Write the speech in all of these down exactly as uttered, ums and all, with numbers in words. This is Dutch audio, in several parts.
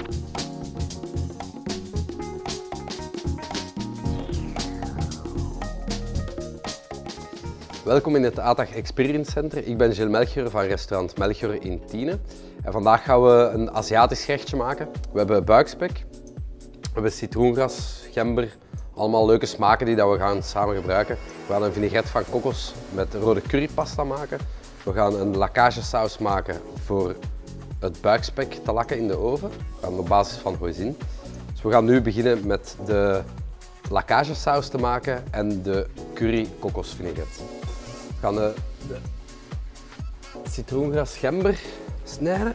Welkom in het ATAG Experience Center. Ik ben Gilles Melchior van restaurant Melchior in Tiene. En vandaag gaan we een Aziatisch gerechtje maken. We hebben buikspek, we hebben citroengras, gember, allemaal leuke smaken die dat we gaan samen gebruiken. We gaan een vinaigrette van kokos met rode currypasta maken. We gaan een lakagesaus maken voor het buikspek te lakken in de oven. We gaan op basis van hoisin. Dus we gaan nu beginnen met de lakagesaus te maken en de curry kokosvinaigrette. We gaan de, de citroengras gember snijden.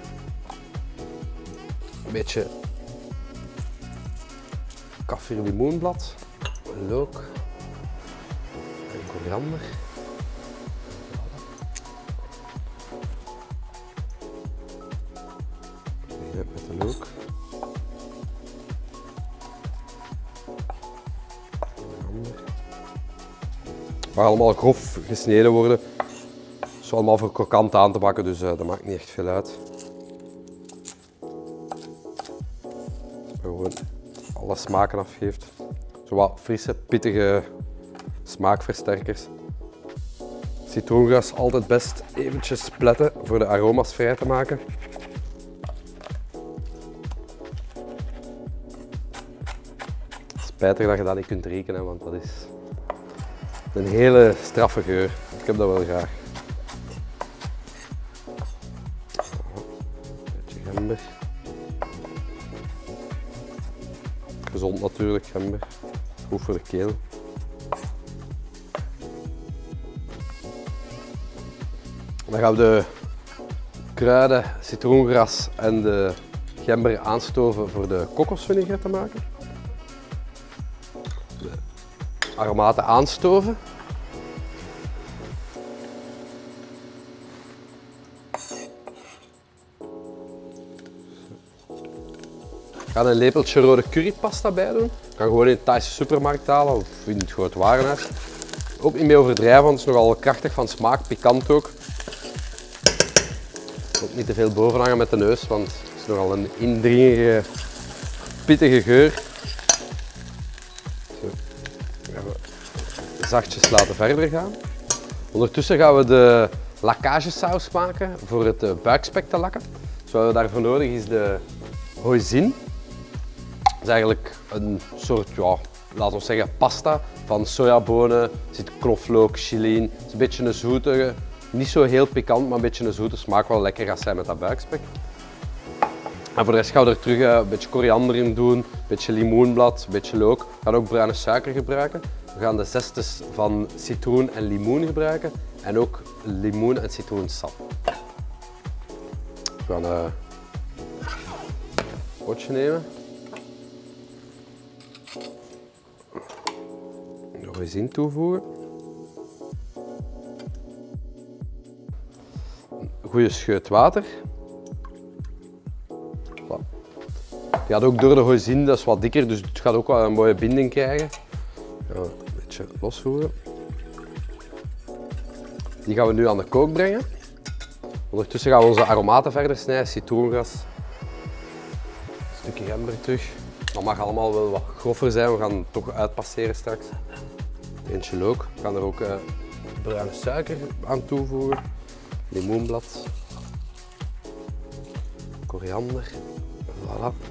Een beetje kaffir limoenblad, look en koriander. Beginnen met de look. Het mag allemaal grof gesneden worden. Het is allemaal voor krokant aan te bakken, dus uh, dat maakt niet echt veel uit. Gewoon alle smaken afgeeft. Zo wat frisse, pittige smaakversterkers. Citroengras altijd best eventjes pletten voor de aroma's vrij te maken. Spijtig dat je dat niet kunt rekenen, want dat is een hele straffe geur. Ik heb dat wel graag. Een beetje gember. Gezond natuurlijk, gember. Goed voor de keel. Dan gaan we de kruiden, citroengras en de gember aanstoven voor de kokosvinaigrette te maken. De aromaten aanstoven. Ik ga een lepeltje rode currypasta bij doen. Ik kan gewoon in de Thaise supermarkt halen of in het groot warenhuis. Ook niet mee overdrijven, want het is nogal krachtig van smaak, pikant ook. Ook niet te veel boven hangen met de neus, want het is nogal een indringige, pittige geur. Zo. Dan gaan we zachtjes laten verder gaan. Ondertussen gaan we de lakagesaus maken voor het buikspek te lakken. Dus wat we daarvoor nodig is de hoisin. Dat is eigenlijk een soort, ja, laten we zeggen, pasta van sojabonen. Er zit knoflook, chili in. Het is een beetje een zoete, niet zo heel pikant, maar een beetje een zoete smaak, wel lekker gaat zijn met dat buikspek. En voor de rest gaan we er terug een beetje koriander in doen, een beetje limoenblad, een beetje look. We gaan ook bruine suiker gebruiken. We gaan de zestes van citroen en limoen gebruiken en ook limoen en citroensap. We gaan een potje nemen. Nog eens in toevoegen. Een goede scheut water. Die gaat ook door de hoisin, dat is wat dikker, dus het gaat ook wel een mooie binding krijgen. Gaan we een beetje losroeren. Die gaan we nu aan de kook brengen. Ondertussen gaan we onze aromaten verder snijden, citroengras. Een stukje gember terug. Dat mag allemaal wel wat groffer zijn, we gaan het toch uitpasseren straks. Eentje look. We gaan er ook uh, bruine suiker aan toevoegen. Limoenblad. Koriander. Voilà.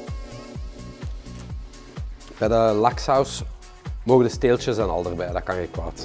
Bij de laksaus mogen de steeltjes en al erbij, dat kan geen kwaad.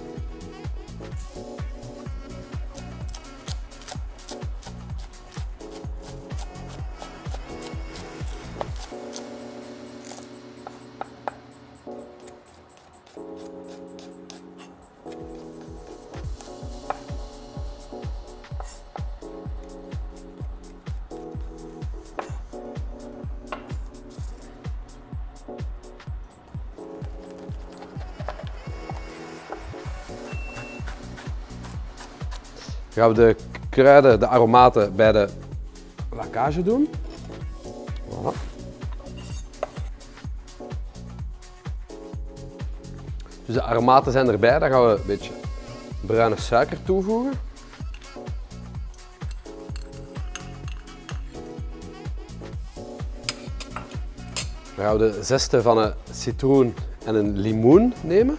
Dan gaan we de kruiden, de aromaten bij de lakage doen. Voilà. Dus de aromaten zijn erbij, dan gaan we een beetje bruine suiker toevoegen. We gaan de zeste van een citroen en een limoen nemen.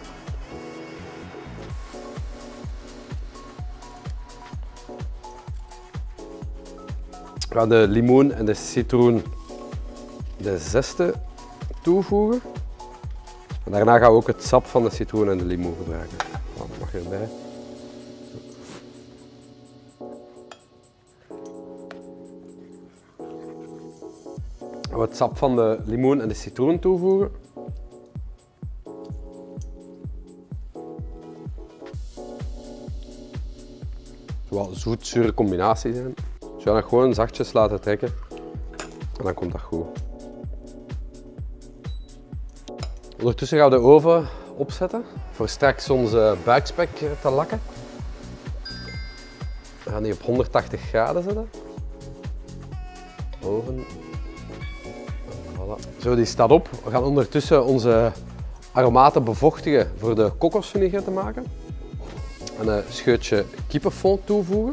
We gaan de limoen en de citroen de zeste toevoegen. En daarna gaan we ook het sap van de citroen en de limoen gebruiken. Dat mag erbij. We het sap van de limoen en de citroen toevoegen. Het zal wel een zoet-zure combinatie zijn. Dus we gaan het gewoon zachtjes laten trekken en dan komt dat goed. Ondertussen gaan we de oven opzetten voor straks onze buikspek te lakken. We gaan die op honderdtachtig graden zetten. Oven. Voilà. Zo, die staat op. We gaan ondertussen onze aromaten bevochtigen voor de kokosvinegar te maken. En een scheutje kippenfond toevoegen.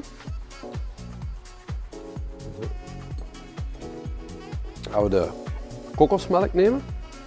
Dan gaan we de kokosmelk nemen.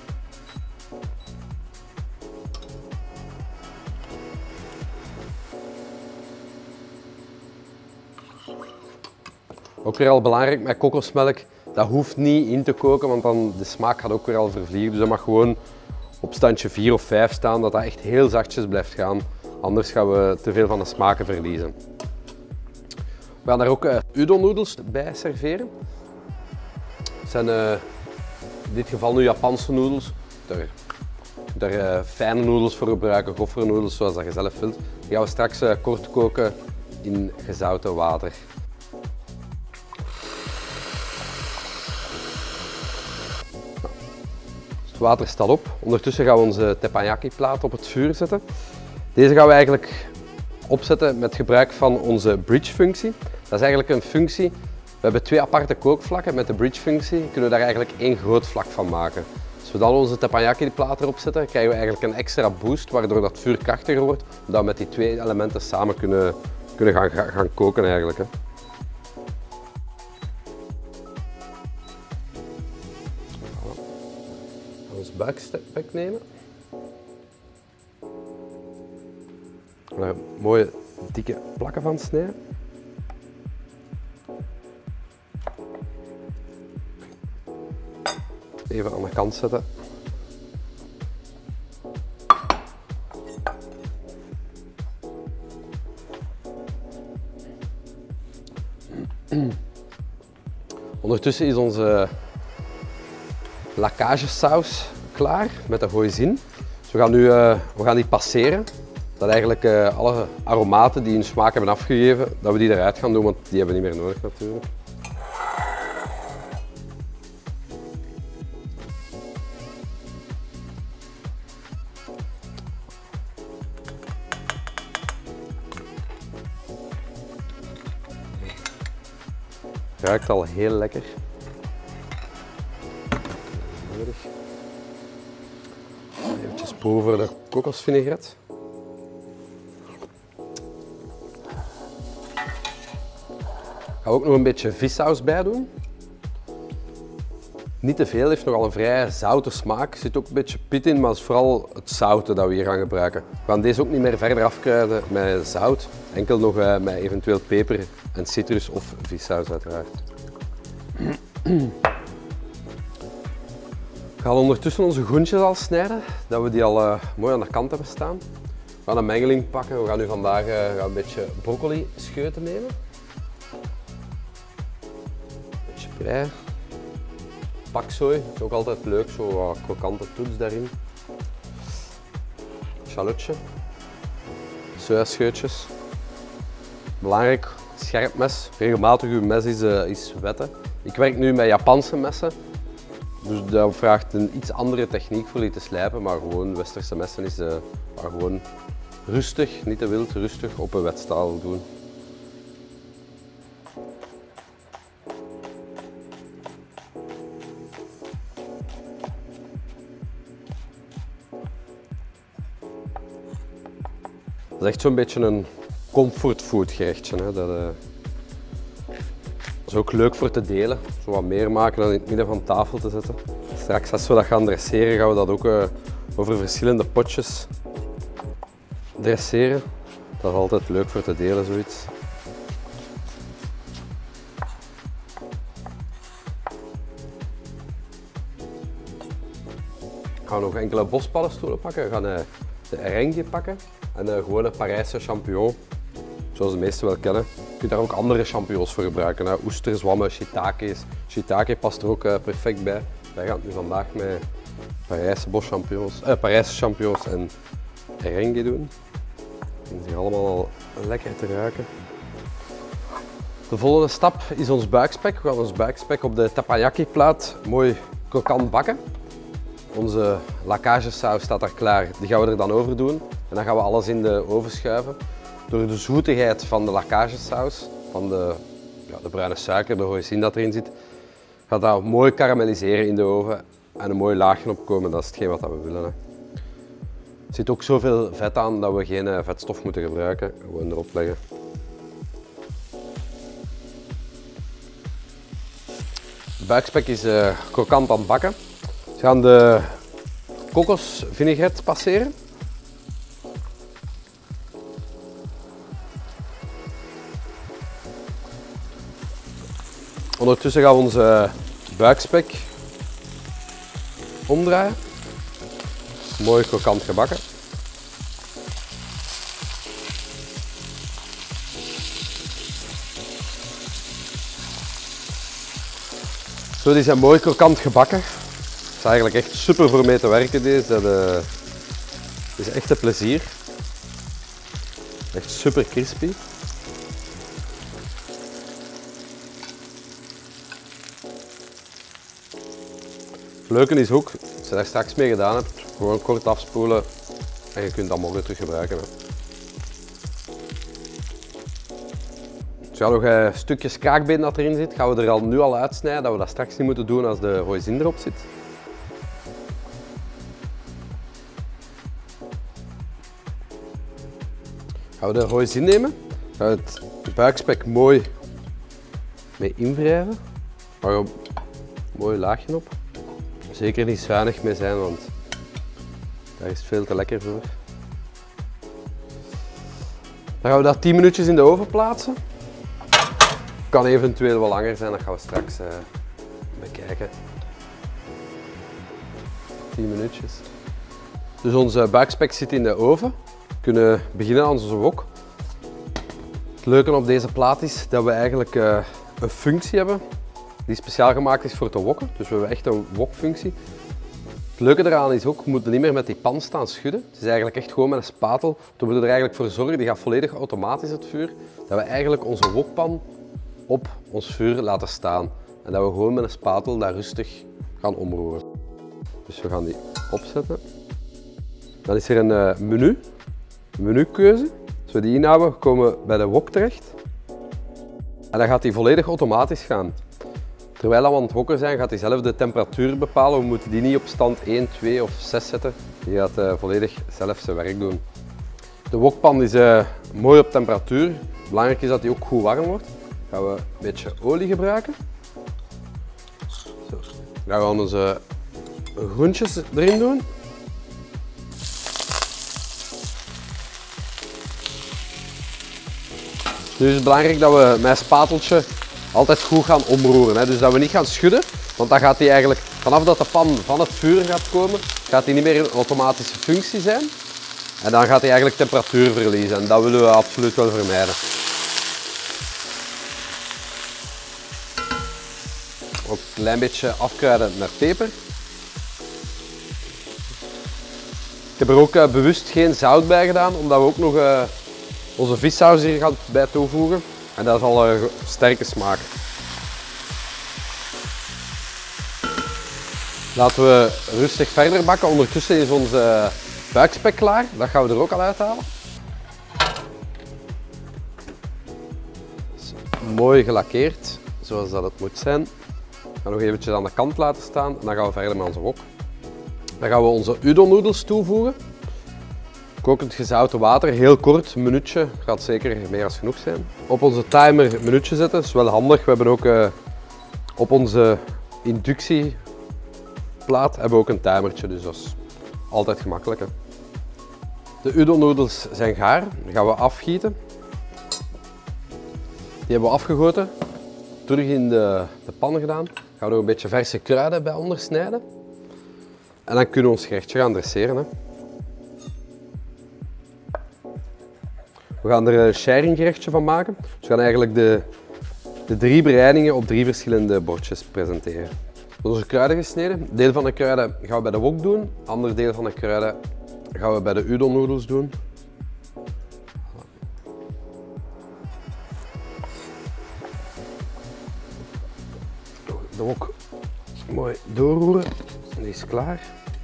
Ook weer al belangrijk met kokosmelk, dat hoeft niet in te koken, want dan de smaak gaat ook weer al vervliegen. Dus dat mag gewoon op standje vier of vijf staan, dat dat echt heel zachtjes blijft gaan. Anders gaan we te veel van de smaken verliezen. We gaan daar ook uh, udon-noedels bij serveren. Het zijn uh, in dit geval nu Japanse noedels. Daar, daar uh, fijne noedels voor gebruiken, goffernoedels zoals dat je zelf wilt. Die gaan we straks uh, kort koken in gezouten water. Het water staat op. Ondertussen gaan we onze teppanyaki plaat op het vuur zetten. Deze gaan we eigenlijk opzetten met gebruik van onze bridge functie. Dat is eigenlijk een functie. We hebben twee aparte kookvlakken. Met de bridge functie kunnen we daar eigenlijk één groot vlak van maken. Als we dan onze teppanyaki plaat erop zetten, krijgen we eigenlijk een extra boost waardoor dat vuur krachtiger wordt. Zodat we met die twee elementen samen kunnen, kunnen gaan, gaan koken eigenlijk. Hè. Ons buikspek nemen. Er mooie dikke plakken van snijden. Even aan de kant zetten. Ondertussen is onze lakagesaus klaar met de hoisin. Dus we gaan nu uh, we gaan die passeren. Dat eigenlijk uh, alle aromaten die hun smaak hebben afgegeven, dat we die eruit gaan doen, want die hebben we niet meer nodig natuurlijk. Ruikt al heel lekker. Even proeven voor de kokosvinaigrette. Gaan we ook nog een beetje vissaus bij doen. Niet te veel, heeft nogal een vrij zoute smaak. Er zit ook een beetje pit in, maar het is vooral het zoute dat we hier gaan gebruiken. We gaan deze ook niet meer verder afkruiden met zout. Enkel nog uh, met eventueel peper en citrus of vissaus uiteraard. We gaan ondertussen onze groentjes al snijden, dat we die al uh, mooi aan de kant hebben staan. We gaan een mengeling pakken. We gaan nu vandaag uh, gaan een beetje broccoli scheuten nemen. Een beetje prei. Paksoi, is ook altijd leuk, zo wat krokante toets daarin. Shallotje. Sojascheutjes. Belangrijk, scherp mes. Regelmatig uw mes is, uh, is wetten. Ik werk nu met Japanse messen. Dus dat vraagt een iets andere techniek voor die te slijpen, maar gewoon westerse messen is uh, maar gewoon rustig, niet te wild, rustig op een wetstaal doen. Dat is echt zo'n beetje een comfortfood gerechtje. Hè? Dat, uh... Dat is ook leuk voor te delen. Zo wat meer maken dan in het midden van de tafel te zetten. Straks als we dat gaan dresseren gaan we dat ook uh, over verschillende potjes dresseren. Dat is altijd leuk voor te delen, zoiets. Gaan we nog enkele bospaddenstoelen pakken. We gaan uh, de Erengue pakken en uh, gewoon een Parijse champignon, zoals de meesten wel kennen. Je kunt daar ook andere champignons voor gebruiken. Hè. Oester, zwammen, shiitakes. Shiitake past er ook uh, perfect bij. Wij gaan het nu vandaag met Parijse boschampignons, uh, Parijse champignons en Erengue doen. Die zijn allemaal al lekker te ruiken. De volgende stap is ons buikspek. We gaan ons buikspek op de teppanyaki plaat mooi krokant bakken. Onze lakagesaus staat daar klaar, die gaan we er dan over doen. En dan gaan we alles in de oven schuiven. Door de zoetigheid van de lakagesaus, van de, ja, de bruine suiker, de hoisin dat erin zit, gaat dat mooi karamelliseren in de oven en een mooi laagje opkomen. Dat is hetgeen wat we willen. Hè. Er zit ook zoveel vet aan dat we geen vetstof moeten gebruiken. Gewoon erop leggen. De buikspek is uh, krokant aan het bakken. We gaan de kokosvinaigrette passeren. Ondertussen gaan we onze buikspek omdraaien. Mooi krokant gebakken. Zo, die zijn mooi krokant gebakken. Het is eigenlijk echt super voor mee te werken deze. Dat uh, is echt een plezier. Echt super crispy. Het leuke is ook, als je daar straks mee gedaan hebt, gewoon kort afspoelen en je kunt dat morgen terug gebruiken. Hè. Dus gaan we nog uh, stukjes kaakbeen dat erin zit, gaan we er al nu al uitsnijden, dat we dat straks niet moeten doen als de hoisin erop zit. Gaan we de hoisin nemen, gaan we het buikspek mooi mee invrijven. Daar gaan we een mooi laagje op. Zeker niet zuinig mee zijn, want daar is het veel te lekker voor. Dan gaan we dat tien minuutjes in de oven plaatsen. Kan eventueel wel langer zijn, dat gaan we straks uh, bekijken. tien minuutjes. Dus onze buikspek zit in de oven. We kunnen beginnen aan onze wok. Het leuke op deze plaat is dat we eigenlijk uh, een functie hebben die speciaal gemaakt is voor te wokken. Dus we hebben echt een wokfunctie. Het leuke eraan is ook, we moeten niet meer met die pan staan schudden. Het is eigenlijk echt gewoon met een spatel. We moeten er eigenlijk voor zorgen, die gaat volledig automatisch het vuur, dat we eigenlijk onze wokpan op ons vuur laten staan. En dat we gewoon met een spatel daar rustig gaan omroeren. Dus we gaan die opzetten. Dan is er een uh, menu, een menukeuze. Als we die inhouden, komen we bij de wok terecht. En dan gaat die volledig automatisch gaan. Terwijl we aan het wokken zijn, gaat hij zelf de temperatuur bepalen. We moeten die niet op stand één, twee of zes zetten. Die gaat uh, volledig zelf zijn werk doen. De wokpan is uh, mooi op temperatuur. Belangrijk is dat hij ook goed warm wordt. Dan gaan we een beetje olie gebruiken. Zo. Dan gaan we onze groentjes erin doen. Nu is het belangrijk dat we met een spateltje altijd goed gaan omroeren. Hè. Dus dat we niet gaan schudden, want dan gaat hij eigenlijk, vanaf dat de pan van het vuur gaat komen, gaat hij niet meer in een automatische functie zijn. En dan gaat hij eigenlijk temperatuur verliezen en dat willen we absoluut wel vermijden. Ook een klein beetje afkruiden met peper. Ik heb er ook uh, bewust geen zout bij gedaan, omdat we ook nog uh, onze vissaus hier gaan bij toevoegen. En dat is al een sterke smaak. Laten we rustig verder bakken. Ondertussen is onze buikspek klaar. Dat gaan we er ook al uithalen. Mooi gelakkeerd, zoals dat het moet zijn. We gaan nog eventjes aan de kant laten saan en dan gaan we verder met onze wok. Dan gaan we onze udon noedels toevoegen. kokend gezouten water, heel kort, een minuutje, gaat zeker meer als genoeg zijn. Op onze timer een minuutje zetten, dat is wel handig. We hebben ook uh, op onze inductieplaat hebben we ook een timertje, dus dat is altijd gemakkelijk. Hè. De udon-noedels zijn gaar, die gaan we afgieten. Die hebben we afgegoten, terug in de, de pan gedaan. Gaan we nog een beetje verse kruiden bij ondersnijden. En dan kunnen we ons gerechtje gaan dresseren. Hè. We gaan er een sharing gerechtje van maken. Dus we gaan eigenlijk de, de drie bereidingen op drie verschillende bordjes presenteren. Onze kruiden gesneden. Een deel van de kruiden gaan we bij de wok doen. Een ander deel van de kruiden gaan we bij de udon-noedels doen. De wok mooi doorroeren. Die is klaar.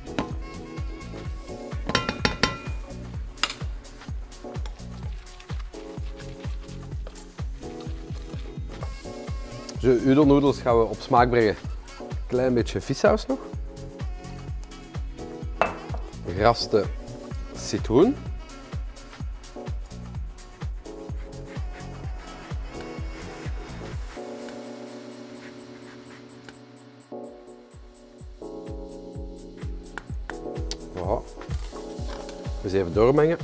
De udon-noedels gaan we op smaak brengen. Een klein beetje vissaus nog. Geraste citroen. Voilà. Dus even doormengen.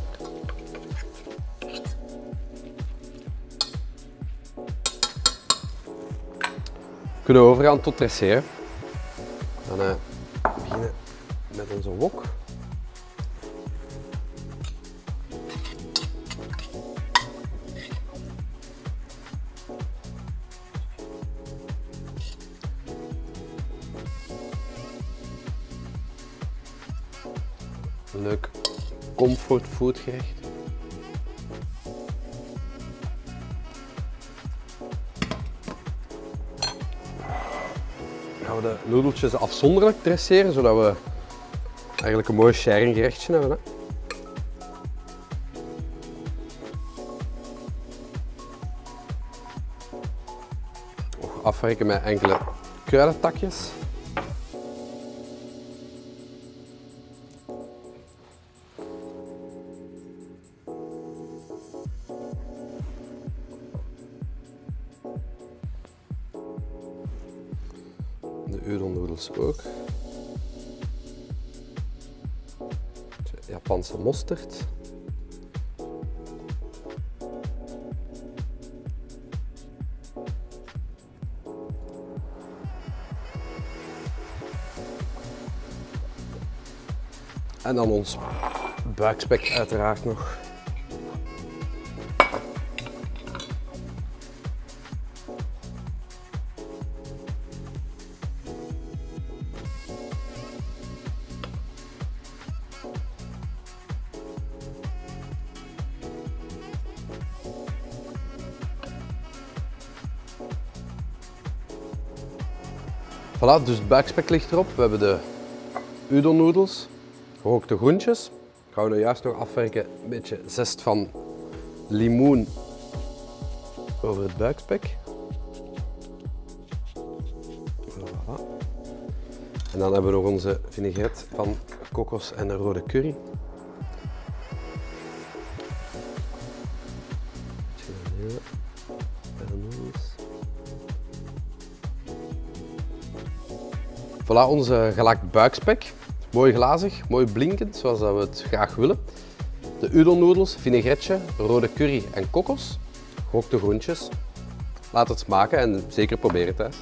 Kunnen we overgaan tot dresseren. Dan uh, beginnen met onze wok. Een leuk comfort food gerecht. Gaan we de noedeltjes afzonderlijk dresseren, zodat we eigenlijk een mooi sharing gerechtje hebben. Hè. Nog afwerken met enkele kruidentakjes. De udon-noedels ook. Japanse mosterd. En dan ons buikspek uiteraard nog. Voilà, dus het buikspek ligt erop. We hebben de udon-noedels, gerookte groentjes. Gaan we nu juist nog afwerken, een beetje zest van limoen over het buikspek. Voilà. En dan hebben we nog onze vinaigrette van kokos en de rode curry. Voilà, onze gelakt buikspek. Mooi glazig, mooi blinkend, zoals we het graag willen. De udon-noedels, vinaigretje, rode curry en kokos. Gerookte groentjes. Laat het smaken en zeker proberen thuis.